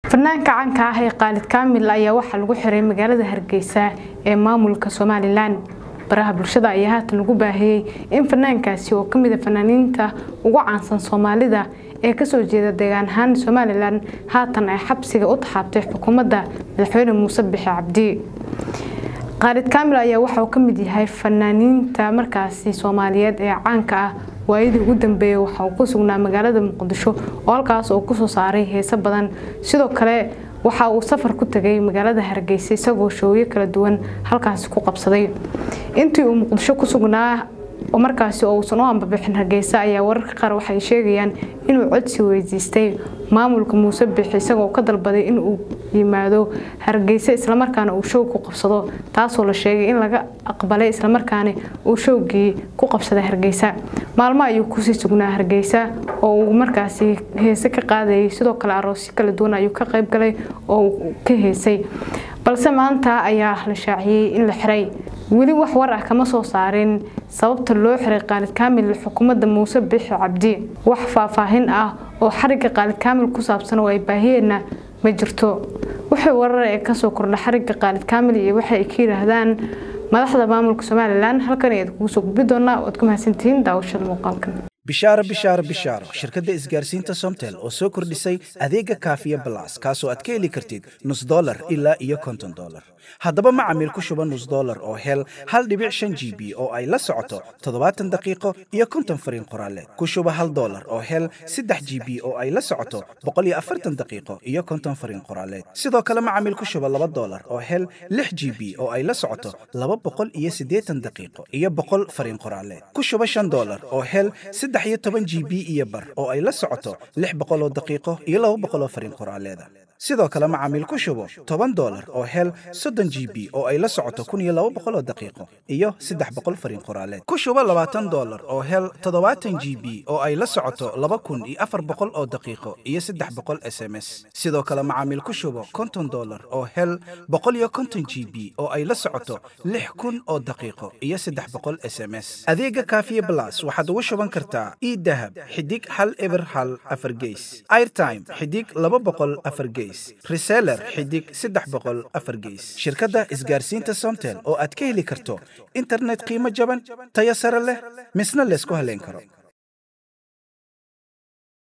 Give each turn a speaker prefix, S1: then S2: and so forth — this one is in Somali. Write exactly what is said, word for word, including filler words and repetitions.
S1: fanaanka caanka ah ee Khalid Kaamil ayaa waxa lagu xiray magaalada Hargeysa ee maamulka Somaliland baraha bulshada ayaa haatan lagu baahiyay in fanaankaasi oo kamid ah fanaaniinta ugu caansan Soomaalida ee ka soo jeeda deegaan ahaan Somaliland haatan ay xabsiga u taxaabtay xukuumadda madaxweyne Muuse Bixi Cabdi Khalid Kaamil ayaa waxa uu kamid yahay fanaaniinta markaasi Soomaaliyeed ee caanka ah waayidii ugu dambeeyay waxa uu ku sugnaa magaalada Muqdisho oo halkaas oo ku soo saaray heeso badan sidoo kale waxa uu safar ku tagay magaalada Hargeysa isagoo showyo kala duwan halkaas ku qabsaday intii uu Muqdisho ku sugnaa oo markaas oo soo anbabixin Hargeysa ayaa wararka qaar waxay sheegayaan inuu codsi weydiistay maamulka Muuse Bixi isagoo ka dalbaday in uu yimaado Hargeysa isla markaana uu show ku qabsado taasoo la sheegay in laga aqbalay isla markaana uu showgii ku qabsaday Hargeysa maalmo ayuu ku sii sugnaa Hargeysa oo uu markaas heeso ka qaaday sidoo kale aroos kala duwan ayuu ka qayb galay oo ka heesay balse maanta ayaa la shaaciyay in la xiray wali wax war ah kama soo saarin sababta loo xiray Khalid Kaamil xukuumadda Muuse Bixi Cabdi wax faahfaahin ah oo xariga Khalid Kaamil ku saabsan oo ay baahiyeen ma jirto waxa warar ay ka soo kordhay xariga Khalid Kaamil iyo waxa ay ka yiraahdaan madaxda maamulka Somaliland halkan ay ku soo gudbi doonaa oo ku mahadsantiin daawashada muuqaalkan
S2: bishaara bishaara bishaaro shirkadda isgaarsiinta Somtel oo soo kordhisay adeega Kaafiya Plus kaasoo aad ka heli kartid nus dollar ilaa iyo konton dollar haddaba macaamiil ku shuba nus dollar oo hel hal dhibic shan G B oo ay la socoto toddobaatan daqiiqo iyo konton fariin qoraaleed ku shuba hal dollar oo hel saddex G B oo ay la socoto boqol iyo afartan daqiiqo iyo konton fariin qoraaleed sidoo kale macaamiil ku shuba laba dollar oo hel lix G B oo ay la socoto laba boqol iyo siddeetan daqiiqo iyo boqol fariin qoraaleed ku shuba shan dollar oo hel saddex iyo toban G B iyo bar oo ay la socoto lix boqol oo daqiiqo iyo laba boqol oo fariin qoraaleed sidoo kale macaamiil ku shubo toban dollar oo hel soddon G B oo ay la socoto kun iyo laba boqol oo daqiiqo iyo saddex boqol fariin qoraaleed ku shubo labaatan dollar oo hel toddobaatan G B oo ay la socoto laba kun iyo afar boqol oo daqiiqo iyo saddex boqol S M S sidoo kale macaamiil ku shubo konton dollar oo hel boqol iyo konton G B oo ay la socoto lix kun oo daqiiqo iyo saddex boqol S M S adeega Kaafiya Plus waxaad ugu shuban kartaa e-dahab xidig hal eber hal afar gees airtime xidig laba boqol afar gees reseller xidig saddex boqol afar gees shirkadda isgaarsiinta Somtel oo aad ka heli karto internet qiimo jaban tayo sare leh misna la isku haleyn karo.